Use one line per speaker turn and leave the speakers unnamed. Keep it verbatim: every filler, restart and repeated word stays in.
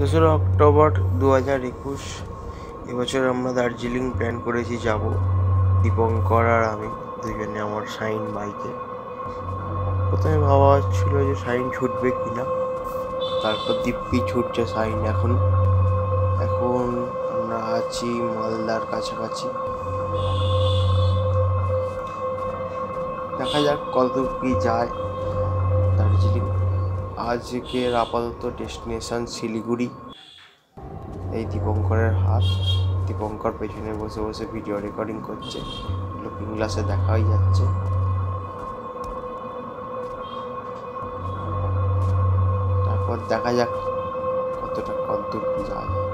দোসরা অক্টোবর দু হাজার একুশ এবছর আমরা দার্জিলিং প্ল্যান করেছি যাব, দীপঙ্কর আর আমি দুজনে আমার শাইন বাইকে। প্রথমে ভাবা হচ্ছিল যে শাইন ছুটবে কিনা, তারপর দিব্যি ছুটছে শাইন। এখন এখন আমরা আছি মালদার কাছাকাছি, দেখা যাক কতদূর কি যায় দার্জিলিং। আজকের আপাতত ডেস্টিনেশন শিলিগুড়ি। এই দীপঙ্করের হাত, দীপঙ্কর পেছনে বসে বসে ভিডিও রেকর্ডিং করছে, লুকিং গ্লাসে দেখাই যাচ্ছে। তারপর দেখা যাক কতটা কতদূর কি যায়।